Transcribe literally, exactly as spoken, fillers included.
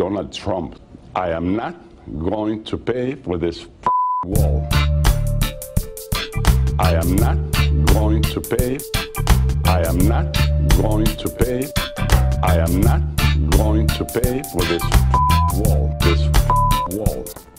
Donald Trump, I am not going to pay for this wall. I am not going to pay. I am not going to pay. I am not going to pay for this wall. This wall.